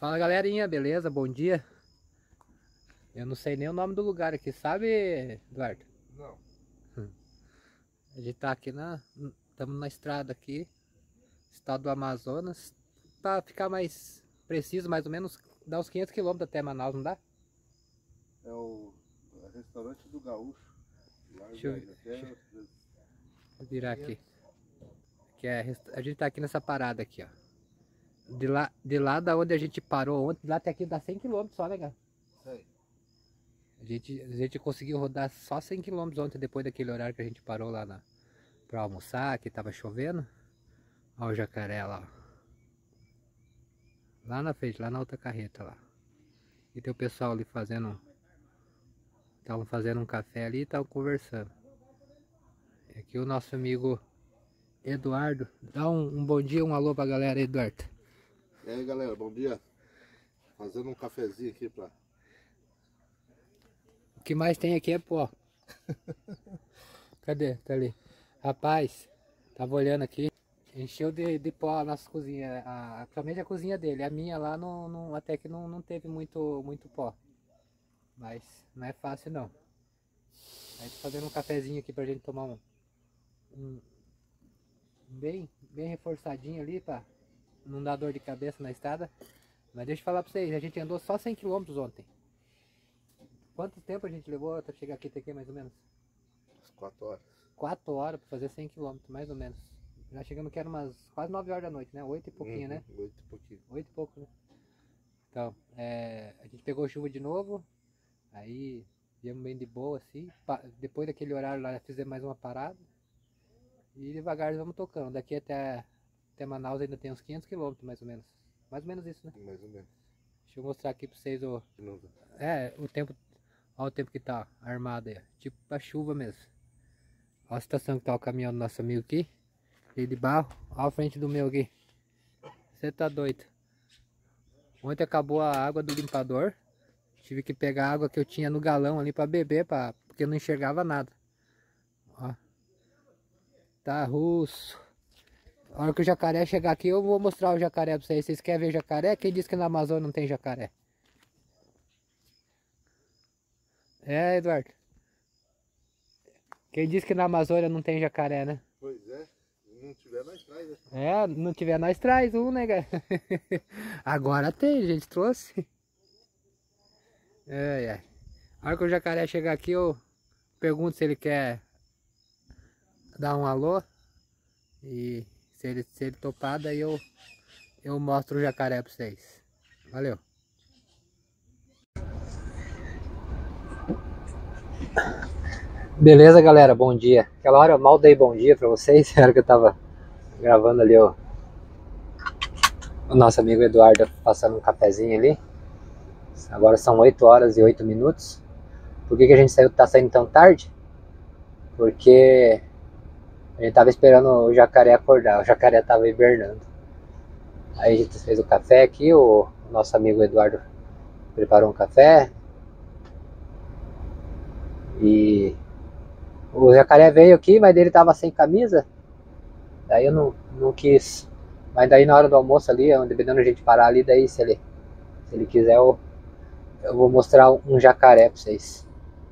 Fala galerinha, beleza? Bom dia. Eu não sei nem o nome do lugar aqui, sabe, Eduardo? Não. A gente tá aqui estamos na estrada aqui, estado do Amazonas. Pra ficar mais preciso, mais ou menos, dá uns 500 quilômetros até Manaus, não dá? É o restaurante do Gaúcho. Lá Deixa eu, até vou virar aqui. A gente tá aqui nessa parada aqui, ó. De lá da onde a gente parou ontem, lá até aqui dá 100 quilômetros só, né, cara? Sei. A gente conseguiu rodar só 100 quilômetros ontem, depois daquele horário que a gente parou lá pra almoçar, que tava chovendo. Olha o jacaré lá, ó. Lá na frente, lá na outra carreta lá. E tem o pessoal ali estavam fazendo um café ali e estavam conversando. E aqui o nosso amigo Eduardo. Dá um bom dia, um alô pra galera, Eduardo. E aí galera, bom dia. Fazendo um cafezinho aqui pra... O que mais tem aqui é pó. Cadê? Tá ali. Rapaz, tava olhando aqui. Encheu de pó a nossa cozinha, principalmente a cozinha dele. A minha lá até que não teve muito pó. Mas não é fácil não. Aí tô fazendo um cafezinho aqui pra gente tomar um bem reforçadinho ali pra não dar dor de cabeça na estrada. Mas deixa eu falar pra vocês, a gente andou só 100 quilômetros ontem. Quanto tempo a gente levou até chegar aqui até aqui mais ou menos? Às 4 horas. 4 horas pra fazer 100 quilômetros, mais ou menos. Já chegamos que era umas quase 9 horas da noite, né? 8 e pouquinho, né? 8 e pouquinho. 8 e pouco, né? Então, a gente pegou chuva de novo. Aí viemos bem de boa assim. Depois daquele horário lá, fizemos mais uma parada. E devagar vamos tocando. Daqui até Manaus ainda tem uns 500 quilômetros mais ou menos. Mais ou menos isso, né? Mais ou menos. Deixa eu mostrar aqui pra vocês o tempo. Olha o tempo que tá armado aí. Tipo a chuva mesmo. Olha a situação que tá o caminhão do nosso amigo aqui. Cheio de barro. Olha a frente do meu aqui. Você tá doido. Ontem acabou a água do limpador. Tive que pegar a água que eu tinha no galão ali pra beber, porque eu não enxergava nada. Ó. Tá russo. A hora que o jacaré chegar aqui, eu vou mostrar o jacaré pra vocês. Vocês querem ver jacaré? Quem disse que na Amazônia não tem jacaré? É, Eduardo. Quem disse que na Amazônia não tem jacaré, né? Pois é. Se não tiver, nós traz, né? É, não tiver, nós traz um, né, cara? Agora tem, a gente trouxe. É. A hora que o jacaré chegar aqui, eu pergunto se ele quer dar um alô. E se ele topar, daí eu mostro o jacaré pra vocês. Valeu. Beleza, galera, bom dia. Aquela hora eu mal dei bom dia pra vocês. Na hora que eu tava gravando ali o nosso amigo Eduardo passando um cafezinho ali. Agora são 8 horas e 8 minutos. Por que a gente tá saindo tão tarde? Porque a gente tava esperando o jacaré acordar. O jacaré tava hibernando. Aí a gente fez o café aqui. O nosso amigo Eduardo preparou um café. E o jacaré veio aqui, mas ele tava sem camisa. Daí eu não quis. Mas daí na hora do almoço ali, onde a gente parar ali, daí se ele quiser eu vou mostrar um jacaré pra vocês.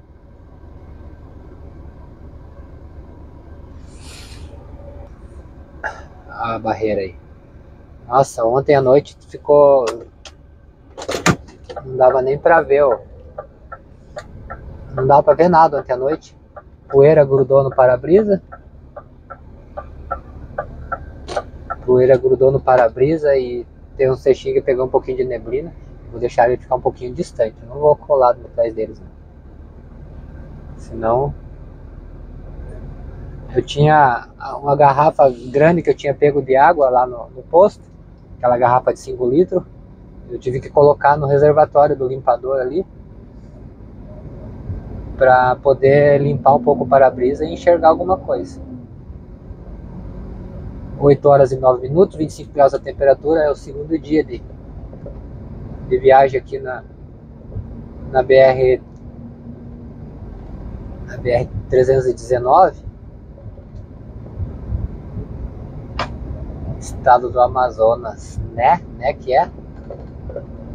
A barreira aí. Nossa, ontem à noite ficou... Não dava nem pra ver, ó. Não dava pra ver nada ontem à noite. Poeira grudou no para-brisa. Poeira grudou no para-brisa e tem um cestinho que pegou um pouquinho de neblina. Vou deixar ele ficar um pouquinho distante. Não vou colar atrás deles, não. Senão... Eu tinha uma garrafa grande que eu tinha pego de água lá no posto. Aquela garrafa de 5 litros. Eu tive que colocar no reservatório do limpador ali. Para poder limpar um pouco o para-brisa e enxergar alguma coisa. 8 horas e 9 minutos, 25 graus a temperatura. É o segundo dia de viagem aqui na BR 319. Estado do Amazonas, né? Que é?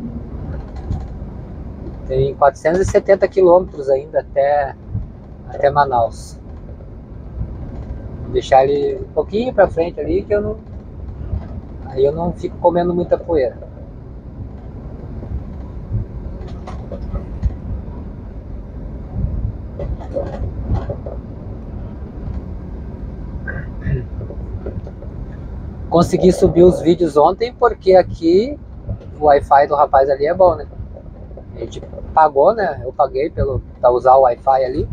Tem 470 quilômetros ainda até Manaus. Vou deixar ele um pouquinho pra frente ali, que aí eu não fico comendo muita poeira. Consegui subir os vídeos ontem porque aqui o Wi-Fi do rapaz ali é bom, né? A gente pagou, né? Eu paguei pra usar o Wi-Fi ali.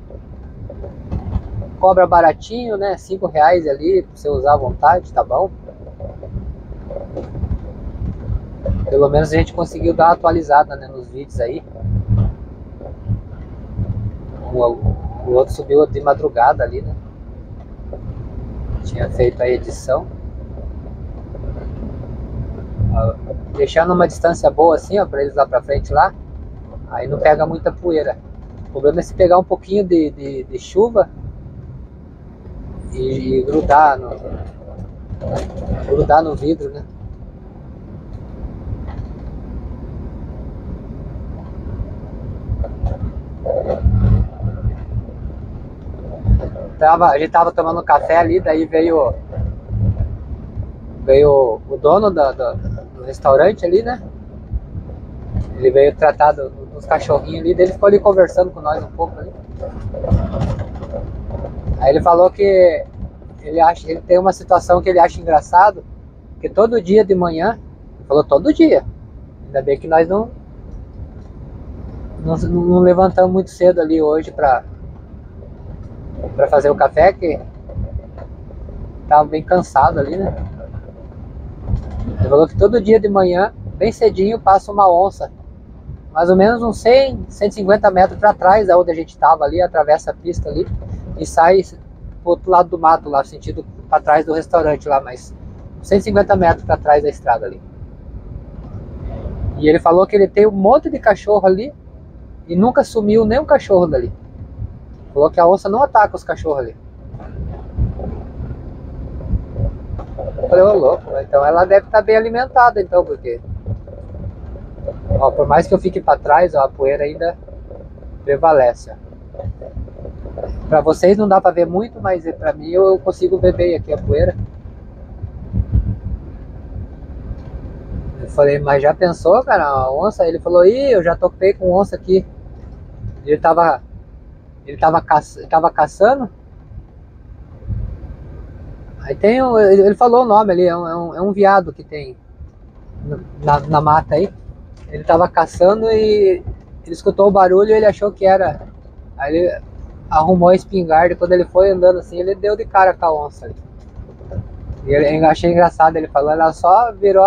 Cobra baratinho, né? R$5 ali pra você usar à vontade, tá bom? Pelo menos a gente conseguiu dar uma atualizada, né, nos vídeos aí. O outro subiu de madrugada ali, né? Tinha feito a edição. Deixando uma distância boa assim, ó, pra eles lá pra frente lá. Aí não pega muita poeira. O problema é se pegar um pouquinho de chuva e grudar no vidro, né? A gente tava tomando café ali, daí veio o dono do restaurante ali, né? Ele veio tratar dos cachorrinhos ali, daí ele ficou ali conversando com nós um pouco ali. Aí ele falou que ele tem uma situação que ele acha engraçado, que todo dia de manhã, ele falou todo dia, ainda bem que nós não levantamos muito cedo ali hoje pra fazer o café, que tava bem cansado ali, né? Ele falou que todo dia de manhã, bem cedinho, passa uma onça, mais ou menos uns 100, 150 metros para trás da onde a gente tava ali, atravessa a pista ali e sai pro outro lado do mato lá, sentido para trás do restaurante lá, mas 150 metros para trás da estrada ali. E ele falou que ele tem um monte de cachorro ali e nunca sumiu nenhum cachorro dali. Falou que a onça não ataca os cachorros ali. Eu falei, ô louco, então ela deve estar bem alimentada então, porque ó, por mais que eu fique para trás, ó, a poeira ainda prevalece. Para vocês não dá para ver muito, mas para mim eu consigo ver bem aqui a poeira. Eu falei, mas já pensou, cara, a onça? Ele falou, ih, eu já topei com onça aqui. Ele tava caçando. Aí tem ele falou o nome ali, é um veado que tem na mata aí. Ele tava caçando e ele escutou o barulho e ele achou que era. Aí ele arrumou a espingarda e quando ele foi andando assim, ele deu de cara com a onça ali. E eu achei engraçado, ele falou, ela só virou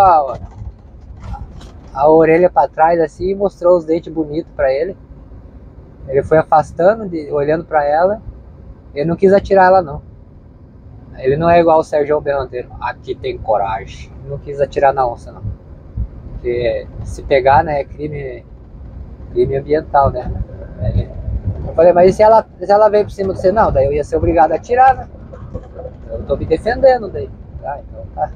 a orelha para trás assim e mostrou os dentes bonitos para ele. Ele foi afastando, olhando para ela. Ele não quis atirar ela não. Ele não é igual o Sérgio Berranteiro. Aqui tem coragem. Ele não quis atirar na onça não. Porque se pegar, né, é crime ambiental, né? Eu falei, mas e se ela veio por cima de você? Não, daí eu ia ser obrigado a atirar, né? Eu tô me defendendo daí. Ah, então tá.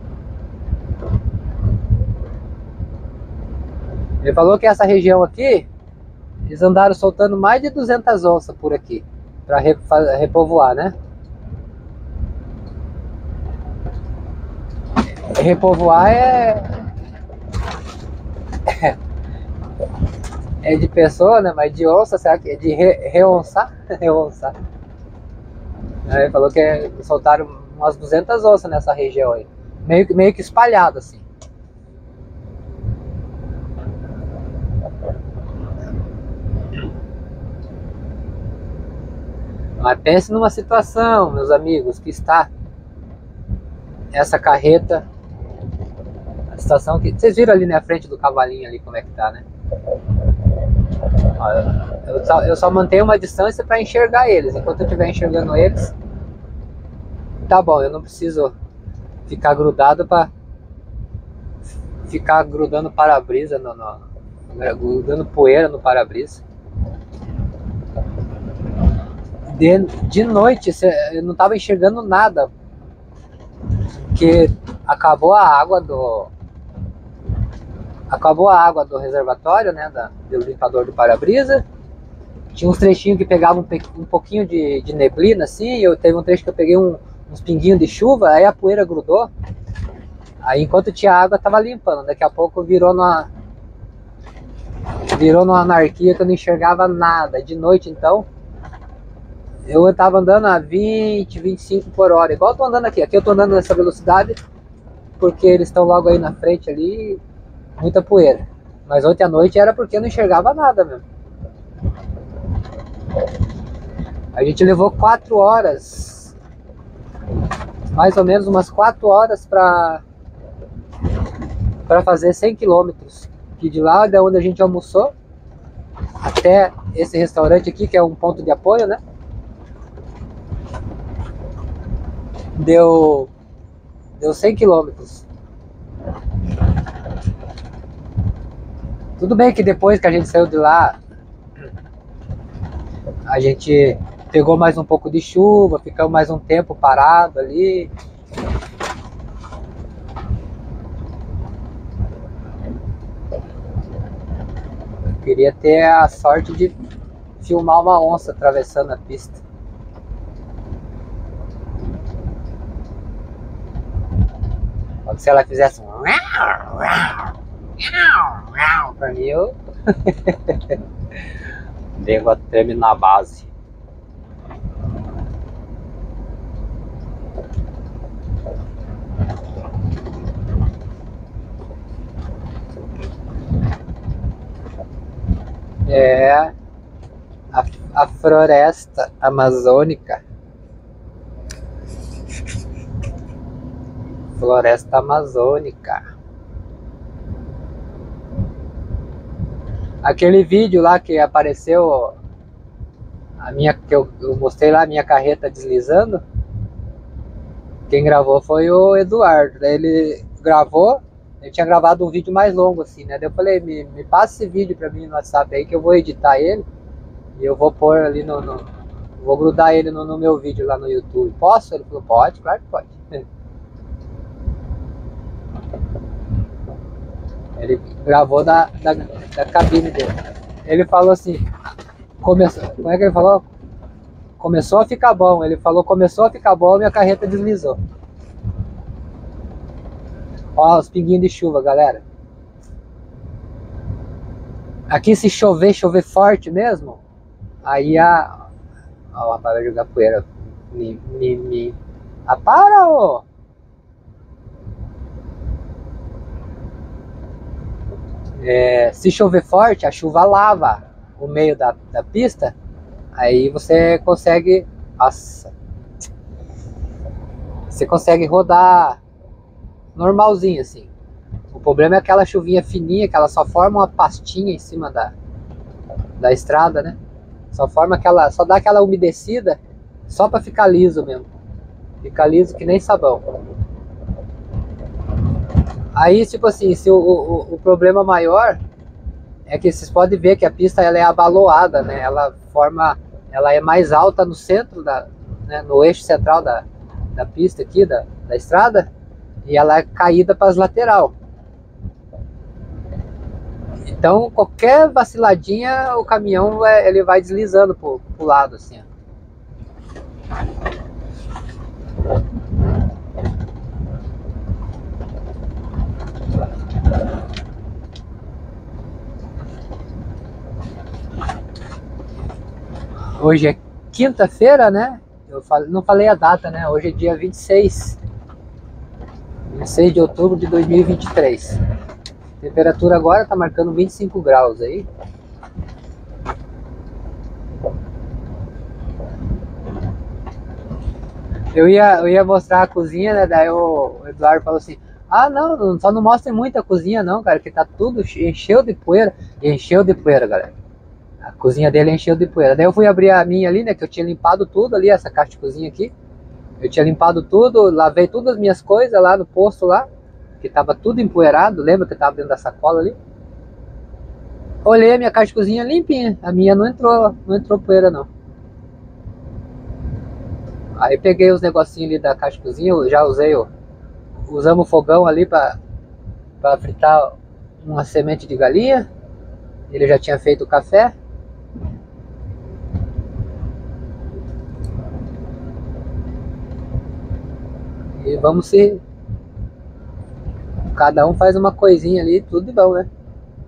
Ele falou que essa região aqui, eles andaram soltando mais de 200 onças por aqui, para repovoar, né? Repovoar é de pessoa, né? Mas de onça, será que é de reonçar? Reonçar. Ele falou que soltaram umas 200 onças nessa região aí, meio que espalhado assim. Mas pense numa situação, meus amigos, que está essa carreta, a situação que vocês viram ali na frente do cavalinho ali como é que tá, né? Eu só mantenho uma distância para enxergar eles. Enquanto eu estiver enxergando eles, tá bom, eu não preciso ficar grudado para ficar grudando para-brisa, grudando poeira no para-brisa. De noite eu não estava enxergando nada, porque acabou a água acabou a água do reservatório, né, do limpador do para-brisa. Tinha uns trechinhos que pegavam um pouquinho de neblina, assim. Teve um trecho que eu peguei uns pinguinhos de chuva, aí a poeira grudou. Aí enquanto tinha água, tava limpando. Daqui a pouco virou numa anarquia que eu não enxergava nada. De noite, então, eu tava andando a 20, 25 por hora, igual eu tô andando aqui. Aqui eu tô andando nessa velocidade porque eles estão logo aí na frente ali, muita poeira. Mas ontem à noite era porque eu não enxergava nada mesmo. A gente levou 4 horas, mais ou menos umas 4 horas para fazer 100 quilômetros. Que de lá, de onde a gente almoçou, até esse restaurante aqui, que é um ponto de apoio, né? Deu 100 quilômetros. Tudo bem que depois que a gente saiu de lá, a gente pegou mais um pouco de chuva, ficamos mais um tempo parado ali. Eu queria ter a sorte de filmar uma onça atravessando a pista. Quando se ela fizesse um pra mim, eu devo terminar a base. É a floresta amazônica. Floresta amazônica. Aquele vídeo lá que apareceu que eu mostrei lá, a minha carreta deslizando. Quem gravou foi o Eduardo. Ele gravou, ele tinha gravado um vídeo mais longo assim, né? Daí eu falei, me passa esse vídeo pra mim no WhatsApp aí que eu vou editar ele e eu vou pôr ali vou grudar ele no meu vídeo lá no YouTube. Posso? Ele falou, pode, claro que pode. Ele gravou da cabine dele. Ele falou assim, como é que ele falou? Começou a ficar bom. Ele falou, começou a ficar bom, minha carreta deslizou. Ó, os pinguinhos de chuva, galera. Aqui se chover forte mesmo, aí ó, o rapaz vai jogar poeira. Para, ô! Se chover forte, a chuva lava o meio da pista, aí você consegue, nossa, você consegue rodar normalzinho assim. O problema é aquela chuvinha fininha que ela só forma uma pastinha em cima da estrada, né? Só dá aquela umedecida só para ficar liso mesmo. Fica liso que nem sabão. Aí, tipo assim, se o problema maior é que vocês podem ver que a pista ela é abaloada, né? Ela é mais alta no centro, né? No eixo central da pista aqui, da estrada, e ela é caída para as laterais. Então, qualquer vaciladinha, o caminhão ele vai deslizando pro lado, assim, ó. Hoje é quinta-feira, né? Não falei a data, né? Hoje é dia 26 de outubro de 2023. A temperatura agora tá marcando 25 graus aí. Eu ia mostrar a cozinha, né? Daí o Eduardo falou assim, ah, não, só não mostre muito a cozinha não, cara, que tá tudo encheu de poeira. E encheu de poeira, galera. A cozinha dele encheu de poeira. Daí eu fui abrir a minha ali, né? Que eu tinha limpado tudo ali, essa caixa de cozinha aqui. Eu tinha limpado tudo, lavei todas as minhas coisas lá no posto lá, que tava tudo empoeirado. Lembra que tava dentro da sacola ali? Olhei a minha caixa de cozinha limpinha. A minha não entrou poeira não. Aí peguei os negocinhos ali da caixa de cozinha, eu já usamos o fogão ali pra fritar uma semente de galinha. Ele já tinha feito o café. E vamos se... Cada um faz uma coisinha ali, tudo de bom, né?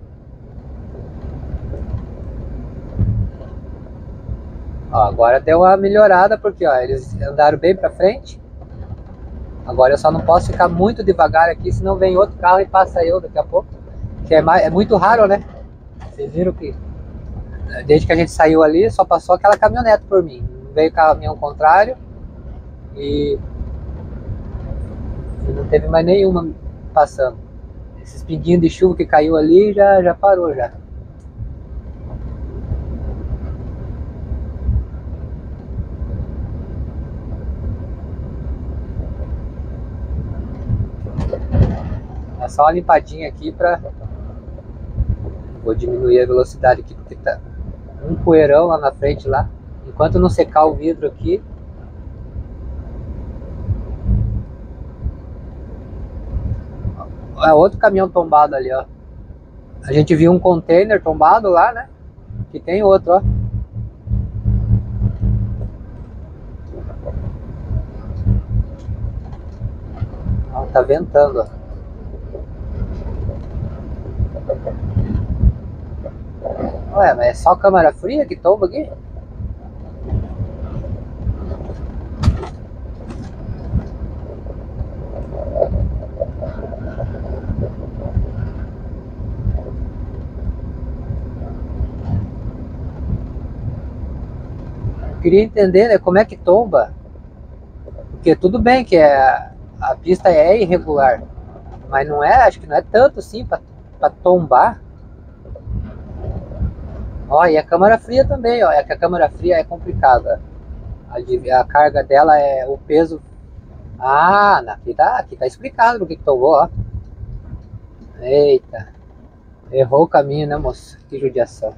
Ó, agora deu uma melhorada porque ó, eles andaram bem pra frente. Agora eu só não posso ficar muito devagar aqui, senão vem outro carro e passa eu daqui a pouco. Que é muito raro, né? Vocês viram que desde que a gente saiu ali, só passou aquela caminhonete por mim. Não veio caminhão contrário e não teve mais nenhuma passando. Esses pinguinhos de chuva que caiu ali já parou já. É só uma limpadinha aqui pra... Vou diminuir a velocidade aqui porque tá um poeirão lá na frente lá. Enquanto não secar o vidro aqui. É outro caminhão tombado ali, ó. A gente viu um container tombado lá, né? Que tem outro, ó. Ó, tá ventando, ó. Ué, mas é só câmara fria que tomba aqui? Eu queria entender, né, como é que tomba. Porque tudo bem que a pista é irregular, mas não é, acho que não é tanto assim pra tombar. Ó, e a câmara fria também, ó. É que a câmara fria é complicada. A carga dela é o peso. Ah, aqui tá explicado porque que tombou, ó. Eita. Errou o caminho, né, moço? Que judiação.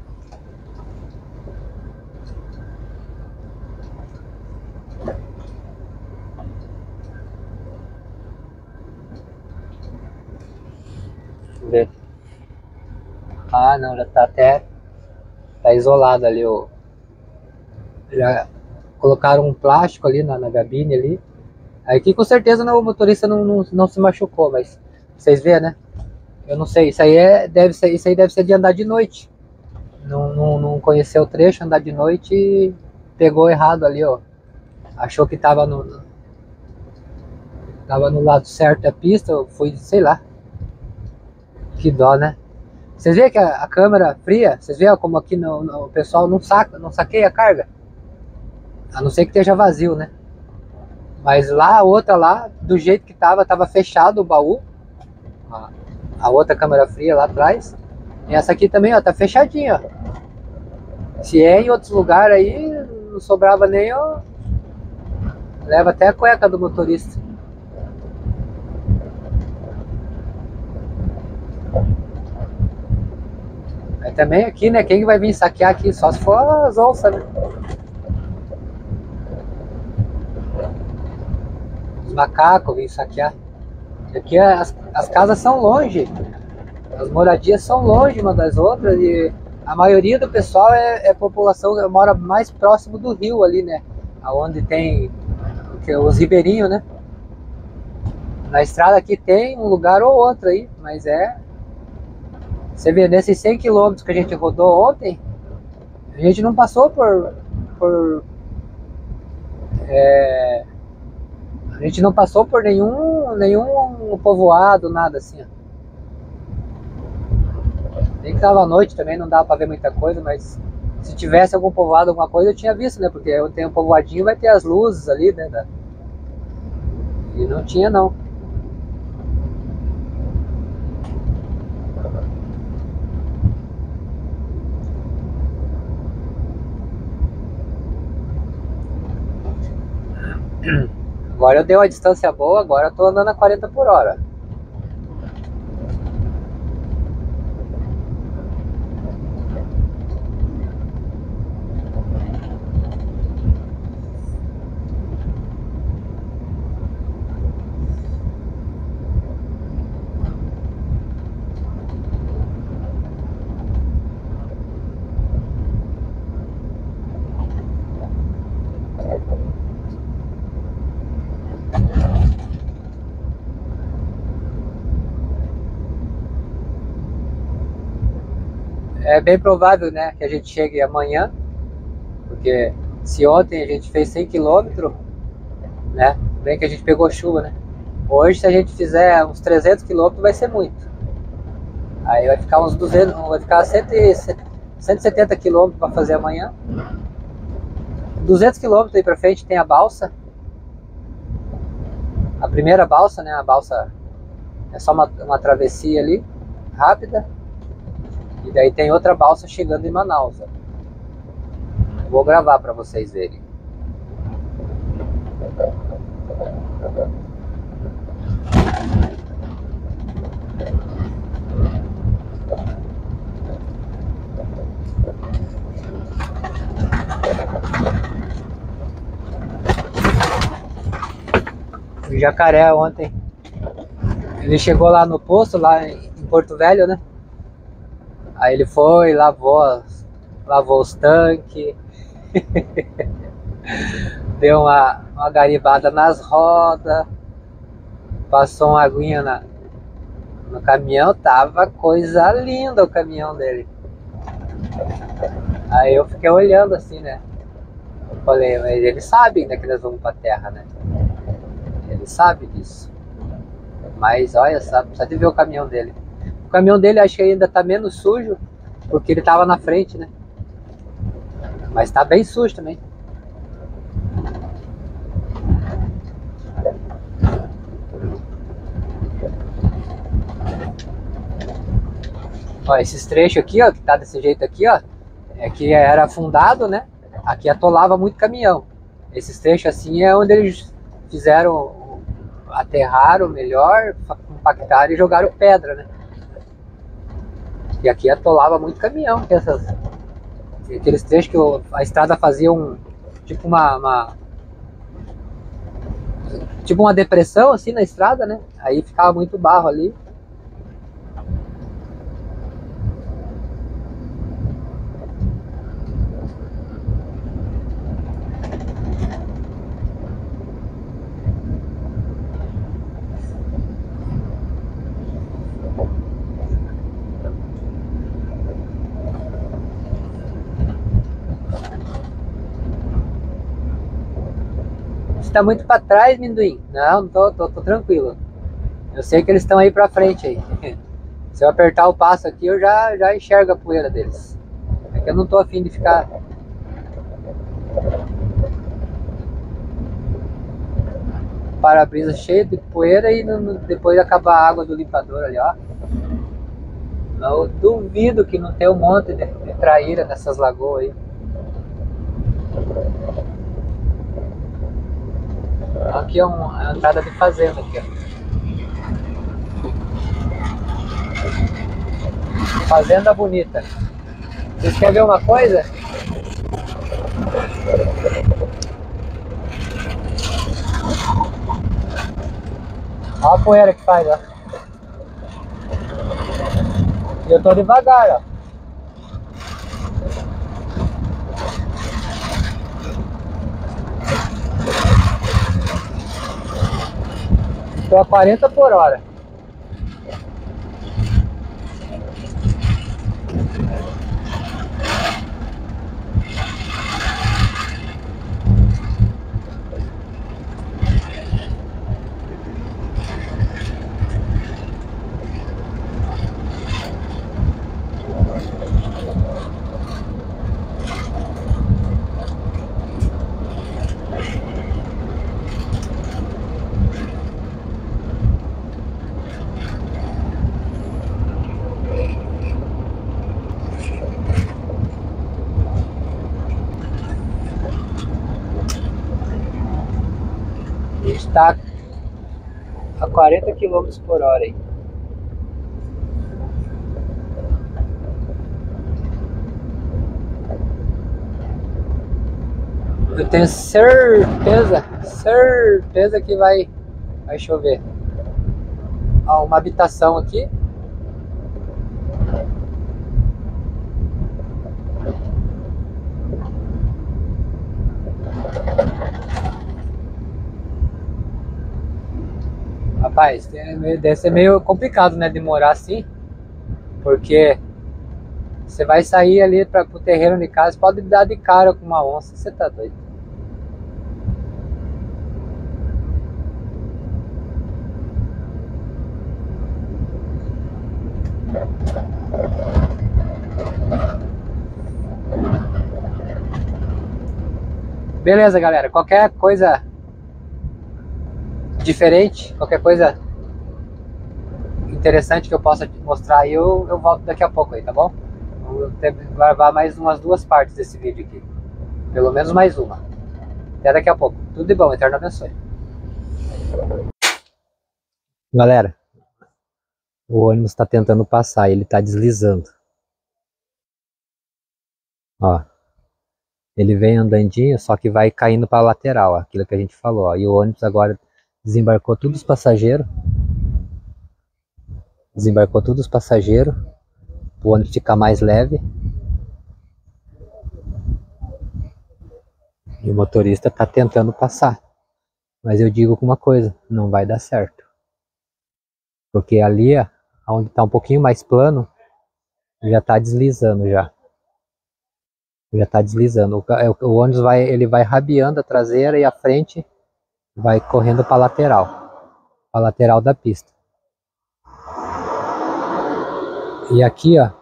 Deixa eu ver. Ah, não, já tá até... Tá isolado ali o... Já colocaram um plástico ali na gabine ali. Aqui com certeza o motorista não se machucou, mas... Vocês vê, né? Eu não sei, isso aí deve ser de andar de noite. Não conheceu o trecho, andar de noite e pegou errado ali, ó. Achou que tava no lado certo da pista, eu fui, sei lá. Que dó, né? Vocês veem que a câmera fria, vocês veem como aqui o pessoal não saqueia a carga. A não ser que esteja vazio, né? Mas lá, a outra lá, do jeito que tava fechado o baú. A outra câmera fria lá atrás. E essa aqui também, ó, tá fechadinha, ó. Se é em outros lugares aí, não sobrava nem, ó. Leva até a cueca do motorista. Aí também aqui, né, quem vai vir saquear aqui? Só se for as onças, né? Os macacos vêm saquear. Aqui as casas são longe. As moradias são longe uma das outras e a maioria do pessoal é população que mora mais próximo do rio ali, né? Onde tem os ribeirinhos, né? Na estrada aqui tem um lugar ou outro aí, mas você vê, nesses 100 km que a gente rodou ontem, a gente não passou a gente não passou por nenhum povoado, nada assim, ó. Nem que tava à noite também, não dava pra ver muita coisa, mas se tivesse algum povoado, alguma coisa, eu tinha visto, né? Porque eu tenho um povoadinho, vai ter as luzes ali, né? E não tinha, não. Agora eu dei uma distância boa, agora eu tô andando a 40 por hora. É bem provável, né, que a gente chegue amanhã, porque se ontem a gente fez 100 km, né, bem que a gente pegou chuva, né, hoje se a gente fizer uns 300 km vai ser muito. Aí vai ficar uns 200, vai ficar 170 km para fazer amanhã. 200 km aí pra frente tem a balsa. A primeira balsa, né, a balsa é só uma travessia ali, rápida. E daí tem outra balsa chegando em Manaus. Vou gravar para vocês verem. O jacaré ontem, ele chegou lá no posto, lá em Porto Velho, né? Aí ele foi, lavou os tanques, deu uma garibada nas rodas, passou uma aguinha no caminhão, tava coisa linda o caminhão dele. Aí eu fiquei olhando assim, né? Eu falei, mas ele sabe ainda que nós vamos pra terra, né? Ele sabe disso. Mas olha, sabe, precisa de ver o caminhão dele. O caminhão dele acho que ainda tá menos sujo, porque ele tava na frente, né? Mas tá bem sujo também. Ó, esses trechos aqui, ó, que tá desse jeito aqui, ó, é que era afundado, né? Aqui atolava muito caminhão. Esses trechos assim é onde eles fizeram, aterraram melhor, compactaram e jogaram pedra, né? E aqui atolava muito caminhão, aqueles trechos que a estrada fazia tipo uma depressão assim na estrada, né? Aí ficava muito barro ali. Tá muito para trás, Minduim? Não, tô tranquilo. Eu sei que eles estão aí para frente aí. Se eu apertar o passo aqui, eu já enxergo a poeira deles. É que eu não tô afim de ficar para-brisa cheio de poeira e depois acabar a água do limpador ali, ó. Eu duvido que não tem um monte de traíra nessas lagoas aí. Aqui é uma entrada de fazenda aqui, ó. Fazenda bonita. Vocês querem ver uma coisa? Olha a poeira que faz, ó. E eu tô devagar, ó. Tô a 40 por hora. Está a 40 km por hora aí. Eu tenho certeza que vai chover. Ó, uma habitação aqui. Rapaz, deve ser meio complicado, né, de morar assim, porque Você vai sair ali para o terreno de casa, pode dar de cara com uma onça, você tá doido. Beleza, galera, qualquer coisa diferente, qualquer coisa interessante que eu possa te mostrar aí, eu volto daqui a pouco aí, tá bom? Vou ter que gravar mais umas 2 partes desse vídeo aqui. Pelo menos mais uma. Até daqui a pouco. Tudo de bom, Eterno abençoe. Galera, o ônibus está tentando passar, ele está deslizando. Ó, ele vem andandinho, só que vai caindo para a lateral, ó, aquilo que a gente falou. Ó. E o ônibus agora desembarcou todos os passageiros. Desembarcou todos os passageiros. O ônibus fica mais leve. E o motorista está tentando passar. Mas eu digo uma coisa, não vai dar certo. Porque ali, onde está um pouquinho mais plano, já está deslizando já. Já está deslizando. O ônibus ele vai rabiando a traseira e a frente vai correndo para a lateral da pista. E aqui, ó,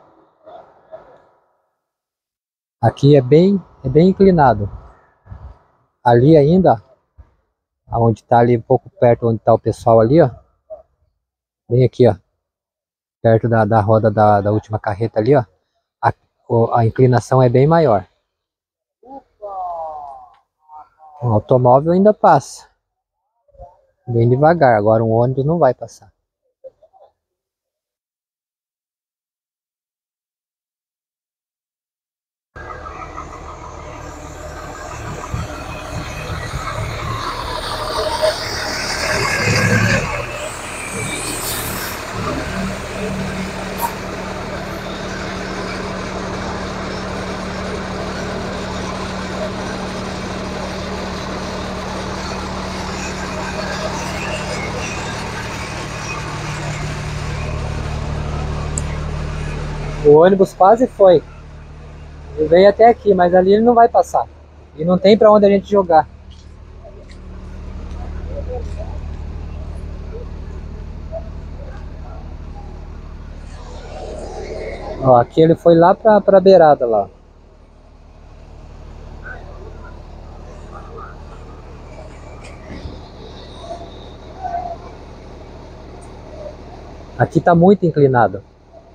aqui é bem inclinado. Ali ainda, onde está ali um pouco perto, onde está o pessoal ali, ó, bem aqui, ó, perto da roda da última carreta ali, ó, a inclinação é bem maior. O automóvel ainda passa, bem devagar, agora um ônibus não vai passar. O ônibus quase foi. Ele veio até aqui, mas ali ele não vai passar. E não tem para onde a gente jogar. Ó, aqui ele foi lá para a beirada lá. Aqui tá muito inclinado.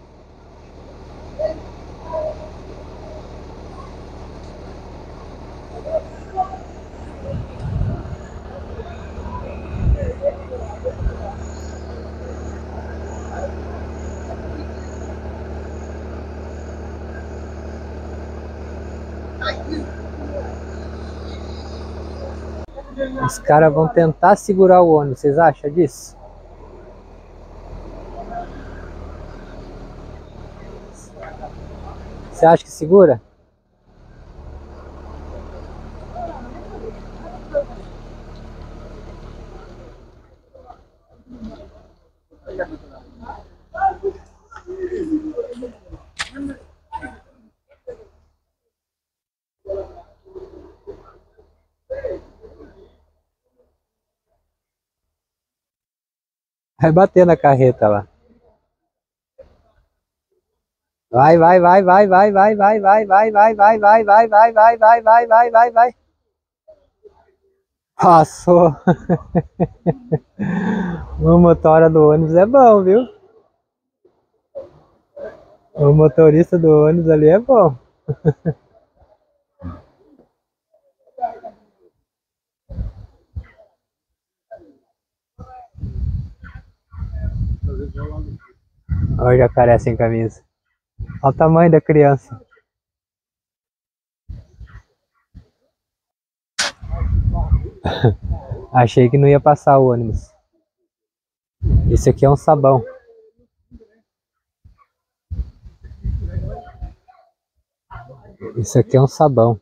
Os caras vão tentar segurar o ônibus, vocês acham disso? Você acha que segura? Vai bater na carreta lá. Vai, vai, vai, vai, vai, vai, vai, vai, vai, vai, vai, vai, vai, vai, vai, vai, vai, vai, vai, vai. Passou. O motora do ônibus é bom, viu? O motorista do ônibus ali é bom. Olha o jacaré sem camisa. Olha o tamanho da criança. Achei que não ia passar o ônibus. Esse aqui é um sabão. Isso aqui é um sabão.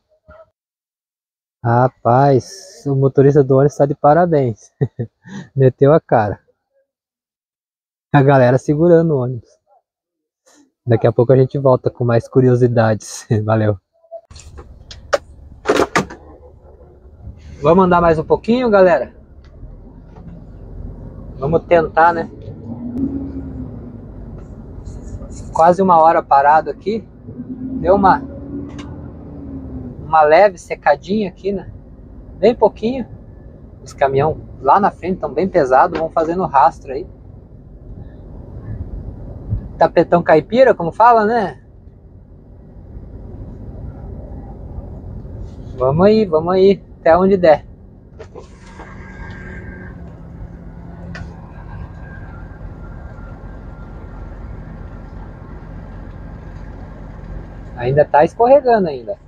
Rapaz, o motorista do ônibus está de parabéns. Meteu a cara. A galera segurando o ônibus. Daqui a pouco a gente volta com mais curiosidades. Valeu. Vamos andar mais um pouquinho, galera? Vamos tentar, né? Quase 1 hora parado aqui. Deu uma leve secadinha aqui, né? Bem pouquinho. Os caminhões lá na frente estão bem pesados, vão fazendo rastro aí. Tapetão caipira, como fala, né? Vamos aí, até onde der. Ainda tá escorregando ainda.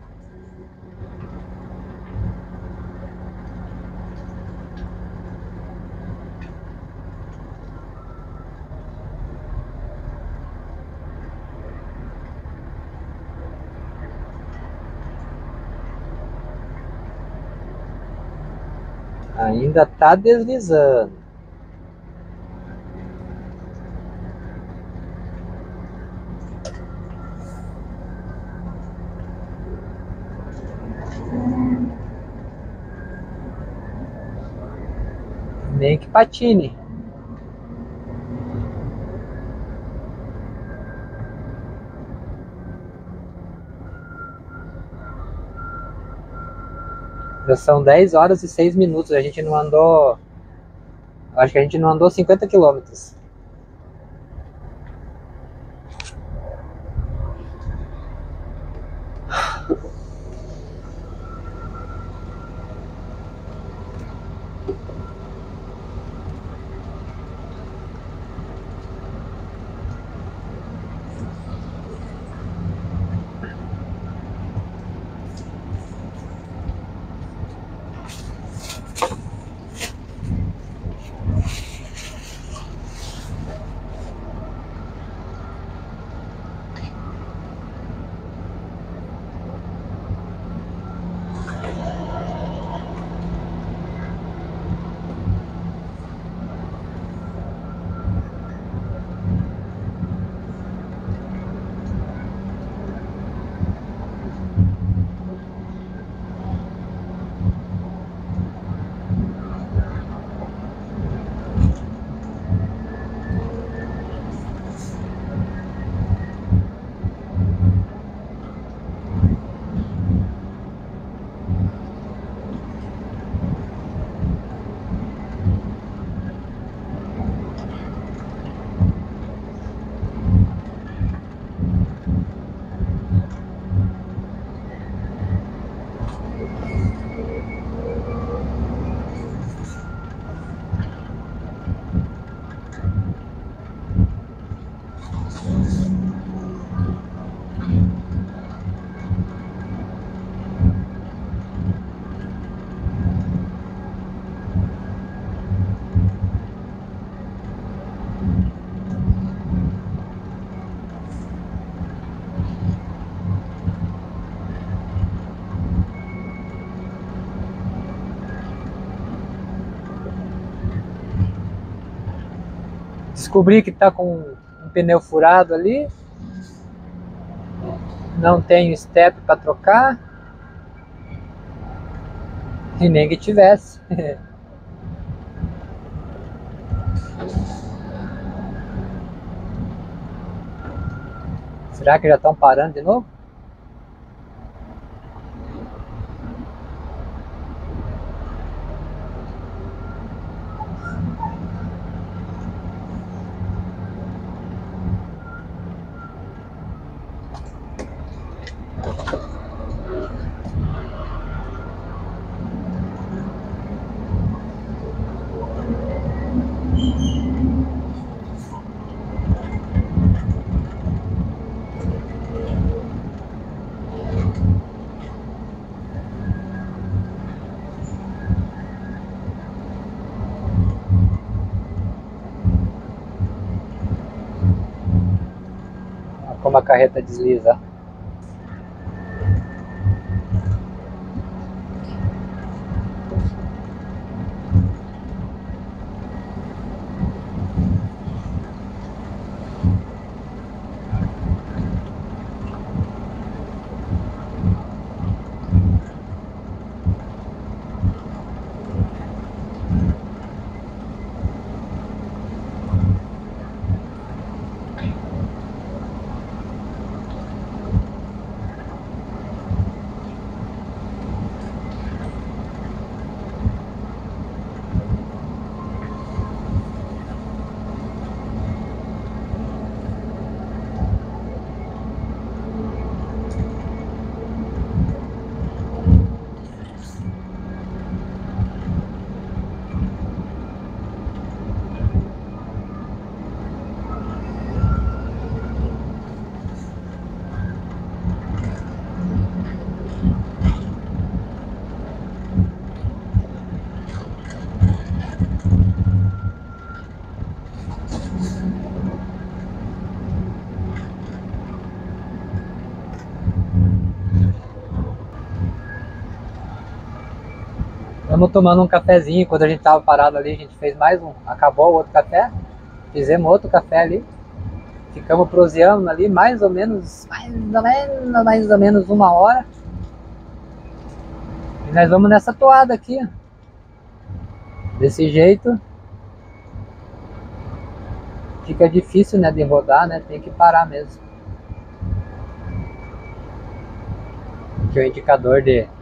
Ainda tá deslizando. Nem que patine. Já são 10 horas e 6 minutos. A gente não andou... Acho que a gente não andou 50 quilômetros. Descobri que tá com um pneu furado ali. Não tenho step para trocar. E nem que tivesse. Será que já estão parando de novo? Como a carreta desliza. Estamos tomando um cafezinho. Quando a gente tava parado ali, a gente fez mais um. Acabou o outro café. Fizemos outro café ali. Ficamos proseando ali mais ou menos 1 hora. E nós vamos nessa toada aqui, ó. Desse jeito. Fica difícil, né, de rodar, né? Tem que parar mesmo. Aqui o indicador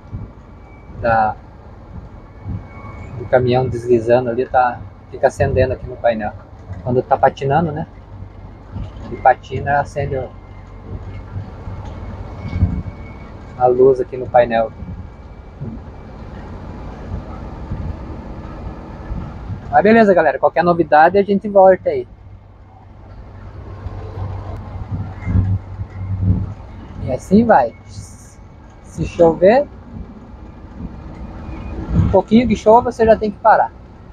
do caminhão deslizando ali fica acendendo aqui no painel. Quando tá patinando, né? E patina, acende a luz aqui no painel. Mas beleza, galera. Qualquer novidade a gente volta aí. E assim vai. Se chover, um pouquinho de chuva, você já tem que parar.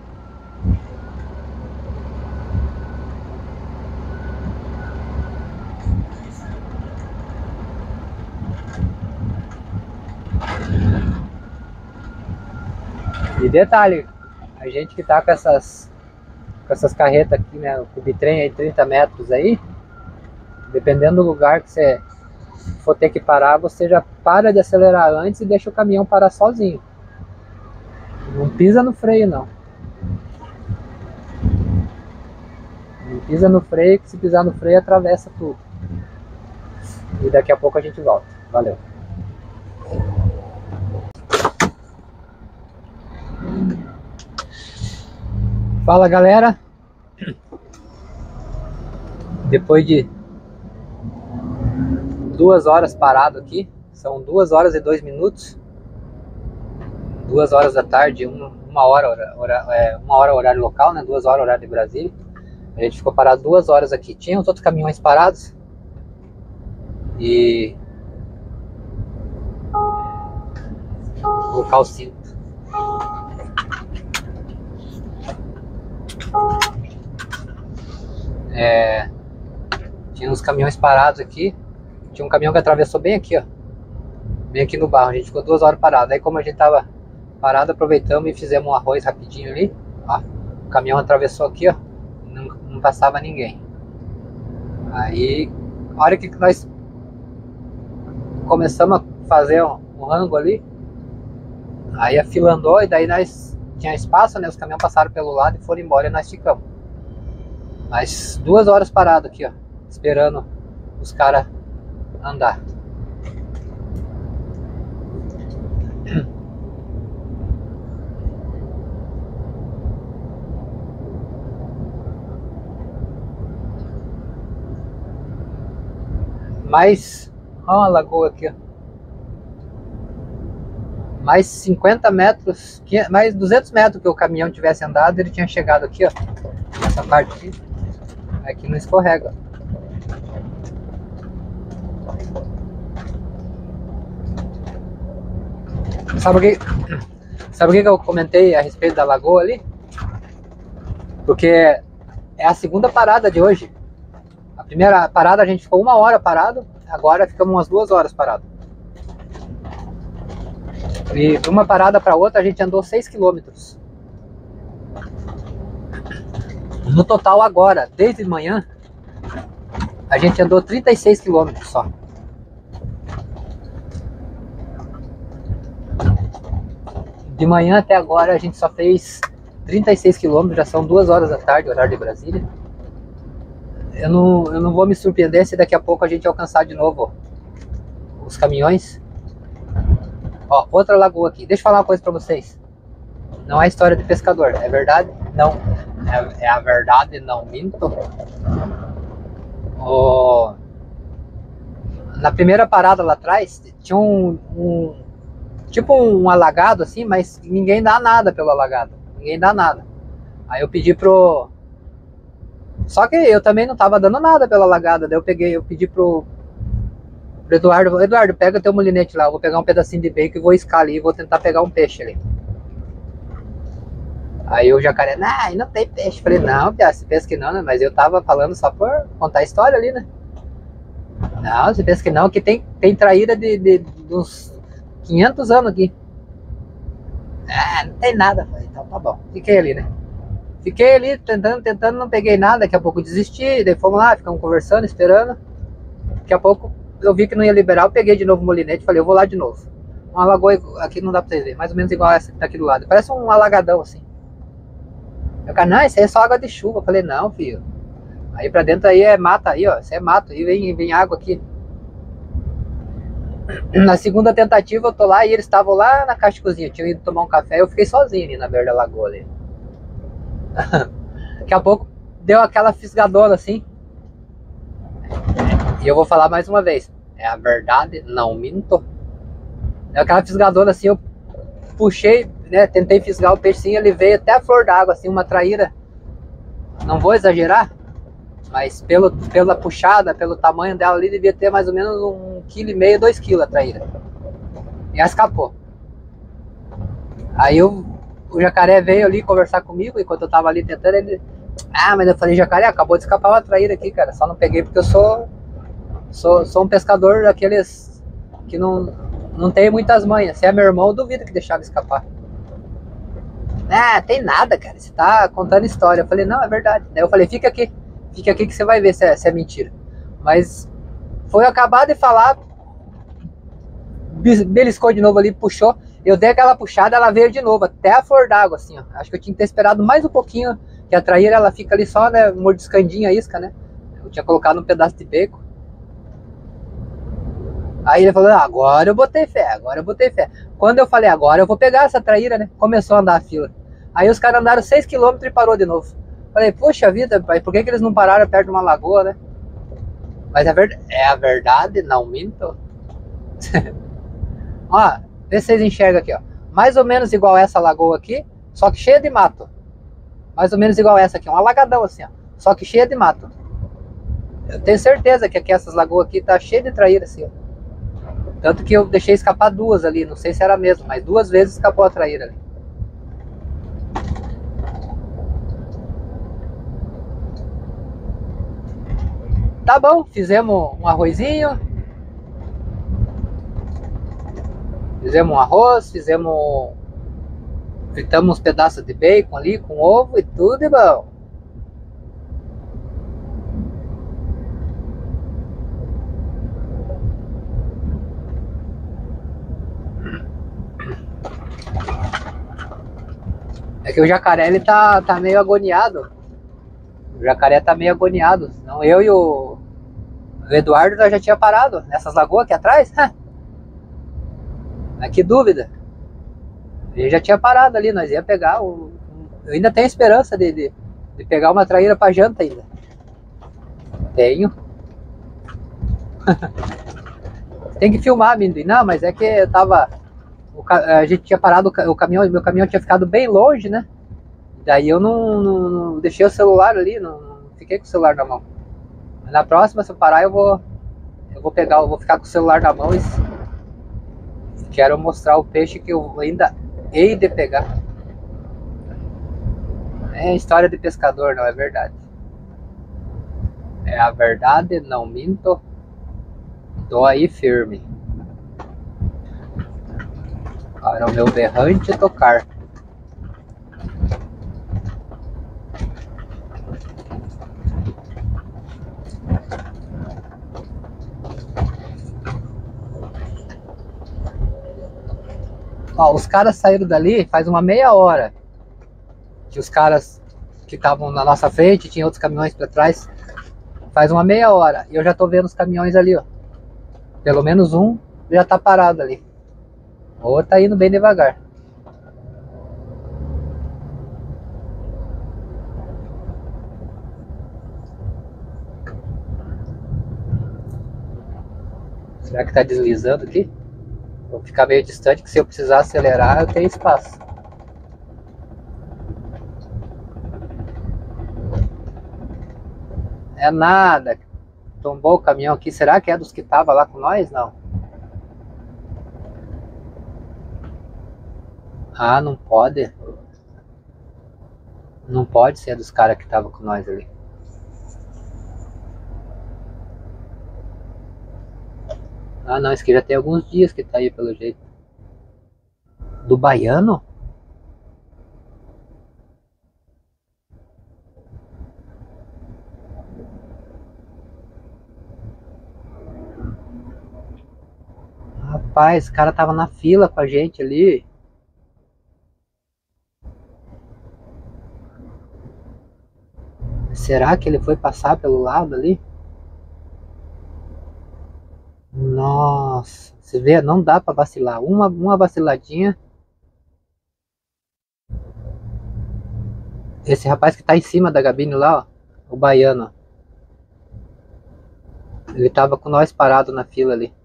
E detalhe, a gente que tá com essas carretas aqui, né, o bitrem aí 30 metros aí, dependendo do lugar que você for ter que parar, você já para de acelerar antes e deixa o caminhão parar sozinho. Não pisa no freio, não. Não pisa no freio, que se pisar no freio atravessa tudo. E daqui a pouco a gente volta. Valeu. Fala, galera. Depois de 2 horas parado aqui, são 2 horas e 2 minutos, 2 horas da tarde, 1 hora horário local, né? 2 horas horário de Brasília. A gente ficou parado 2 horas aqui. Tinha os outros caminhões parados e vou colocar o cinto. Tinha uns caminhões parados aqui. Tinha um caminhão que atravessou bem aqui, ó. Bem aqui no barro. A gente ficou 2 horas parado. Aí como a gente tava parado, aproveitamos e fizemos um arroz rapidinho ali. Ó, o caminhão atravessou aqui, ó. Não passava ninguém. Aí, a hora que nós começamos a fazer um rango ali, aí a fila andou e daí nós tinha espaço, né? Os caminhões passaram pelo lado e foram embora e nós ficamos. Mas 2 horas parado aqui, ó, esperando os caras andar. Mais, ó, uma lagoa aqui, ó. Mais 50 metros, mais 200 metros que o caminhão tivesse andado, ele tinha chegado aqui, ó. Nessa parte aqui. Aqui não escorrega. Sabe o que eu comentei a respeito da lagoa ali? Porque é a segunda parada de hoje. A primeira parada a gente ficou 1 hora parado, agora ficamos umas 2 horas parado. E de uma parada para outra a gente andou 6 quilômetros. No total agora, desde manhã, a gente andou 36 quilômetros só. De manhã até agora a gente só fez 36 quilômetros, já são 2 horas da tarde, horário de Brasília. Eu não vou me surpreender se daqui a pouco a gente alcançar de novo os caminhões. Ó, outra lagoa aqui. Deixa eu falar uma coisa pra vocês. Não é história de pescador, é verdade? Não. É a verdade, não minto. Na primeira parada lá atrás, tinha tipo um alagado assim, mas ninguém dá nada pelo alagado. Ninguém dá nada. Aí eu pedi pro... Só que eu também não tava dando nada pela alagada. Daí eu pedi pro Eduardo, pega teu molinete lá, eu vou pegar um pedacinho de bacon e vou iscar ali e vou tentar pegar um peixe ali. Aí o jacaré, não tem peixe. Falei, não, Pia, você pensa que não, né? Mas eu tava falando só por contar a história ali, né? Não, você pensa que não, que tem traíra de uns 500 anos aqui. Ah, não tem nada. Falei, então tá bom. Fiquei ali, né? Fiquei ali tentando, não peguei nada. Daqui a pouco desisti. Daí fomos lá, ficamos conversando, esperando. Daqui a pouco eu vi que não ia liberar. Eu peguei de novo o molinete e falei, eu vou lá de novo. Uma lagoa aqui não dá pra vocês verem, mais ou menos igual essa que tá aqui do lado. Parece um alagadão assim. Eu falei, não, isso aí é só água de chuva. Eu falei, não, filho. Aí pra dentro aí é mata aí, ó. Isso é mato. Aí vem água aqui. Na segunda tentativa eu tô lá e eles estavam lá na caixa de cozinha. Tinham ido tomar um café e eu fiquei sozinho ali na beira da lagoa ali. Daqui a pouco deu aquela fisgadona assim. E eu vou falar mais uma vez. É a verdade, não minto. Deu aquela fisgadona assim, eu puxei, né? Tentei fisgar o peixinho, ele veio até a flor d'água, assim, uma traíra. Não vou exagerar, mas pela puxada, pelo tamanho dela ali, devia ter mais ou menos 1,5 kg, 2 kg a traíra. E ela escapou. Aí o jacaré veio ali conversar comigo, enquanto eu tava ali tentando, ele... Ah, mas eu falei, jacaré, acabou de escapar uma traíra aqui, cara. Só não peguei porque eu sou um pescador daqueles que não tem muitas manhas. Se é meu irmão, eu duvido que deixava escapar. Ah, tem nada, cara. Você tá contando história. Eu falei, não, é verdade. Daí eu falei, fica aqui que você vai ver se é mentira. Mas foi acabar de falar, beliscou de novo ali, puxou. Eu dei aquela puxada, ela veio de novo, até a flor d'água, assim, ó. Acho que eu tinha que ter esperado mais um pouquinho, que a traíra, ela fica ali só, né, mordiscandinha a isca, né. Eu tinha colocado um pedaço de bacon. Aí ele falou, ah, agora eu botei fé. Quando eu falei, agora eu vou pegar essa traíra, né, começou a andar a fila. Aí os caras andaram 6 km e parou de novo. Falei, poxa vida, pai, por que eles não pararam perto de uma lagoa, né? Mas é a verdade, não minto. Ó, vê se vocês enxergam aqui, ó. Mais ou menos igual essa lagoa aqui, só que cheia de mato. Mais ou menos igual essa aqui, um alagadão assim, ó. Só que cheia de mato. Eu tenho certeza que aqui essas lagoas aqui tá cheia de traíra assim, ó. Tanto que eu deixei escapar duas ali, não sei se era mesmo, mas 2 vezes escapou a traíra ali. Tá bom, fizemos um arrozinho. Fizemos um arroz, fritamos uns pedaços de bacon ali com ovo e tudo, e bom. É que o jacaré, ele tá meio agoniado. O jacaré tá meio agoniado. Não, eu e o Eduardo nós já tinha parado nessas lagoas aqui atrás. Mas que dúvida. Ele já tinha parado ali, nós ia pegar. Eu ainda tenho esperança de pegar uma traíra pra janta ainda. Tenho. Tem que filmar, amendoim. Não, mas é que eu tava... A gente tinha parado o caminhão, meu caminhão tinha ficado bem longe, né? Daí eu não deixei o celular ali, não fiquei com o celular na mão. Mas na próxima, se eu parar, eu vou ficar com o celular na mão e quero mostrar o peixe que eu ainda hei de pegar. É história de pescador, não é verdade. É a verdade, não minto. Tô aí firme. Para o meu berrante tocar. Ó, os caras saíram dali faz uma meia hora. Que os caras que estavam na nossa frente, tinha outros caminhões para trás. Faz uma meia hora. E eu já tô vendo os caminhões ali, ó. Pelo menos um já tá parado ali. O outro tá indo bem devagar. Será que tá deslizando aqui? Vou ficar meio distante, que se eu precisar acelerar, eu tenho espaço. É nada. Tombou o caminhão aqui. Será que é dos que tava lá com nós? Não. Ah, não pode. Não pode ser dos caras que estavam com nós ali. Ah, não. Esse aqui já tem alguns dias que tá aí, pelo jeito. Do baiano? Rapaz, o cara tava na fila com a gente ali. Será que ele foi passar pelo lado ali? Nossa, você vê, não dá pra vacilar. Uma vaciladinha. Esse rapaz que tá em cima da Gabine lá, ó, o baiano, ele tava com nós parado na fila ali.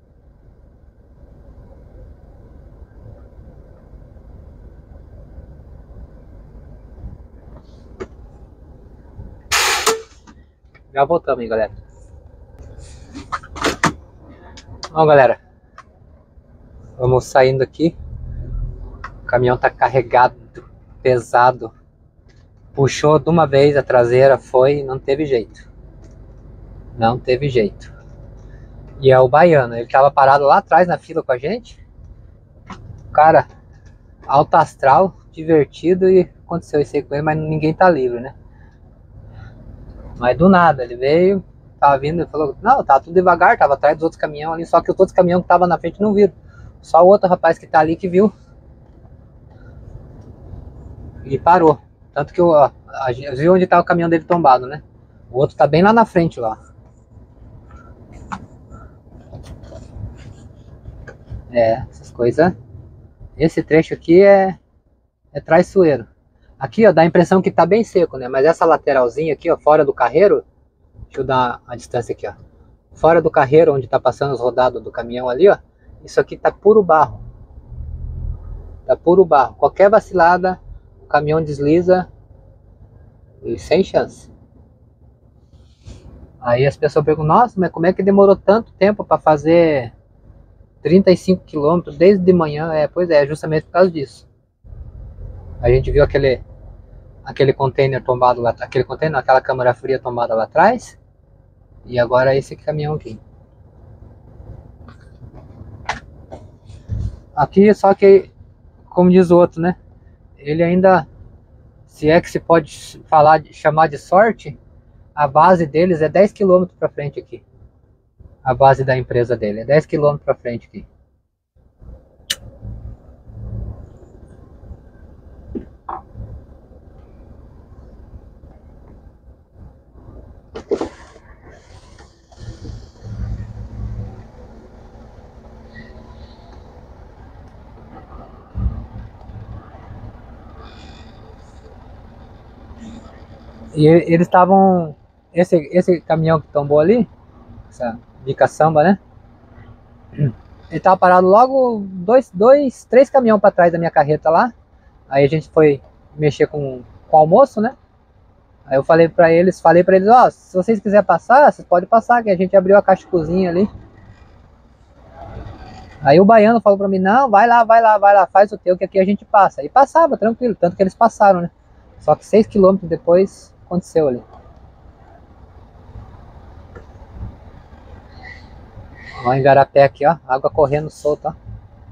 Já voltamos aí, galera. Ó, galera, vamos saindo aqui. O caminhão tá carregado, pesado. Puxou de uma vez a traseira, foi, não teve jeito. Não teve jeito. E é o baiano, ele tava parado lá atrás na fila com a gente. Cara, alto astral, divertido, e aconteceu isso aí com ele, mas ninguém tá livre, né? Mas do nada, ele veio, tava vindo e falou, não, tava tudo devagar, tava atrás dos outros caminhões ali, só que os outros caminhões que tava na frente não viram. Só o outro rapaz que tá ali que viu. E parou. Tanto que viu onde tá o caminhão dele tombado, né? O outro tá bem lá na frente, lá. É, essas coisas. Esse trecho aqui é traiçoeiro. Aqui, ó, dá a impressão que tá bem seco, né? Mas essa lateralzinha aqui, ó, fora do carreiro, deixa eu dar a distância aqui, ó. Fora do carreiro, onde tá passando os rodados do caminhão ali, ó. Isso aqui tá puro barro. Tá puro barro. Qualquer vacilada, o caminhão desliza e sem chance. Aí as pessoas perguntam, nossa, mas como é que demorou tanto tempo para fazer 35 km desde de manhã? Pois é, justamente por causa disso. A gente viu aquele container tombado lá, aquela câmara fria tombada lá atrás. E agora esse caminhão aqui. Aqui, só que, como diz o outro, né? Ele ainda, se é que se pode chamar de sorte, a base deles é 10 km para frente aqui. A base da empresa dele é 10 km para frente aqui. E eles estavam, esse caminhão que tombou ali, essa de caçamba, né? Ele tava parado logo três caminhões para trás da minha carreta lá. Aí a gente foi mexer com o almoço, né? Aí eu falei para eles, ó, se vocês quiserem passar, vocês podem passar, que a gente abriu a caixa de cozinha ali. Aí o baiano falou para mim, não, vai lá, faz o teu, que aqui a gente passa. E passava, tranquilo, tanto que eles passaram, né? Só que 6 km depois aconteceu ali. Ó, em Igarapé aqui, ó, água correndo solta, ó.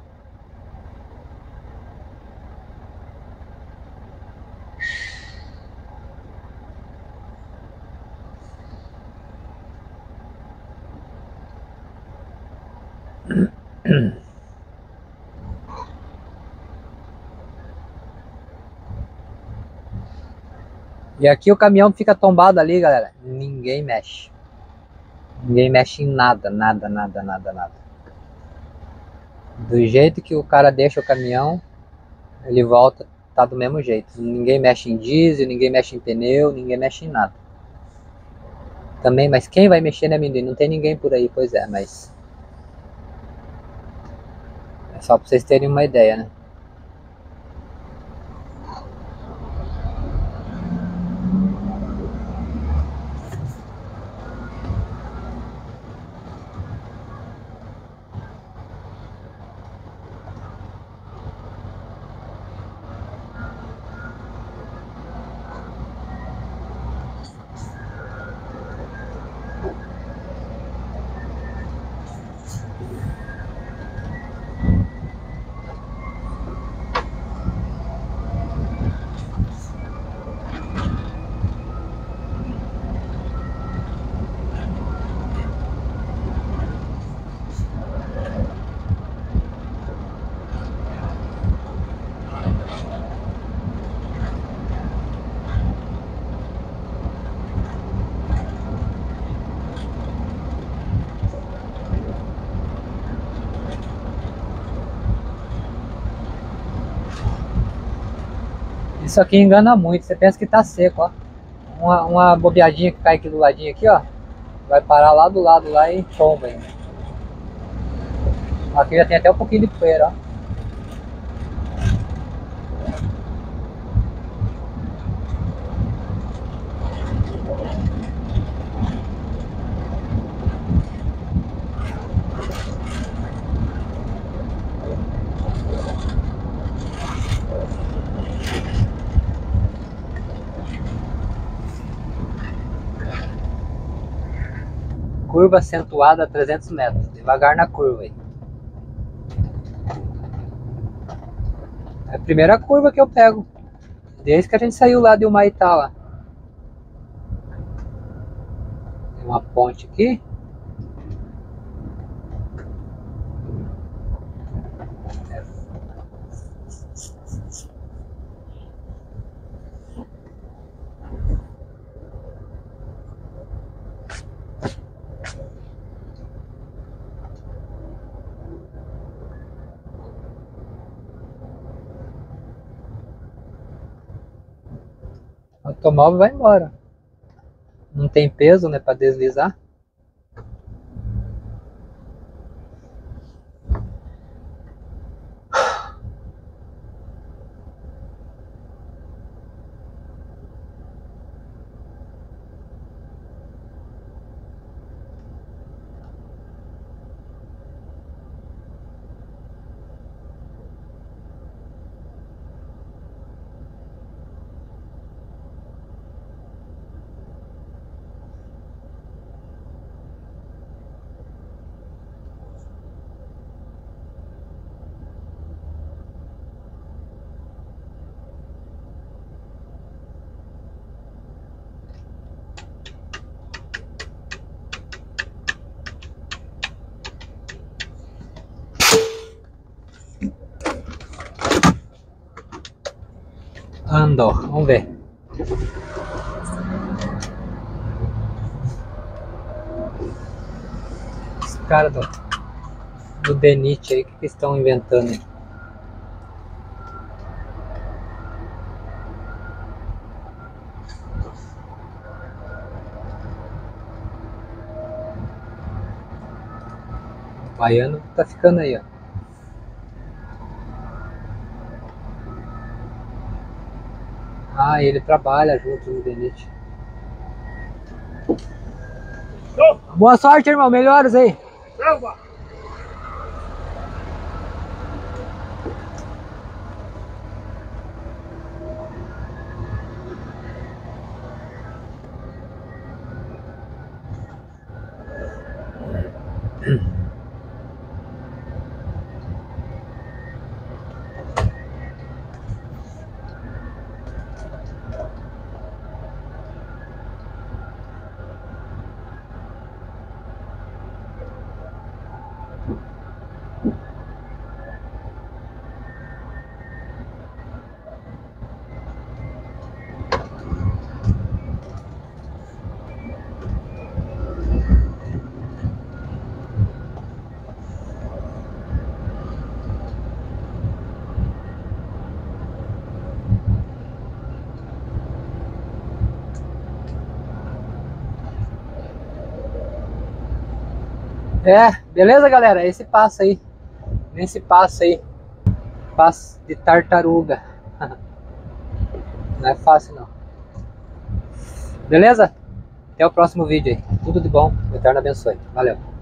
E aqui o caminhão fica tombado ali, galera. Ninguém mexe. Ninguém mexe em nada. Do jeito que o cara deixa o caminhão, ele volta, tá do mesmo jeito. Ninguém mexe em diesel, ninguém mexe em pneu, ninguém mexe em nada. Também, mas quem vai mexer, né, menino? Não tem ninguém por aí, pois é, mas... é só pra vocês terem uma ideia, né? Isso aqui engana muito, você pensa que tá seco, ó. Uma bobeadinha que cai aqui do ladinho aqui, ó. Vai parar lá do lado lá e tomba ainda. Aqui já tem até um pouquinho de poeira, ó. Curva acentuada a 300 metros. Devagar na curva aí. É a primeira curva que eu pego. Desde que a gente saiu lá de Humaitá lá. Tem uma ponte aqui. O automóvel vai embora. Não tem peso, né, para deslizar. Andou, vamos ver. Os caras do DENIT aí, o que estão inventando aí? O baiano tá ficando aí, ó. Ah, ele trabalha junto no DENIT. Boa sorte, irmão. Melhoras aí. Beleza, galera? Esse passo aí. Nesse passo aí. Passo de tartaruga. Não é fácil, não. Beleza? Até o próximo vídeo aí. Tudo de bom. O Eterno abençoe. Valeu.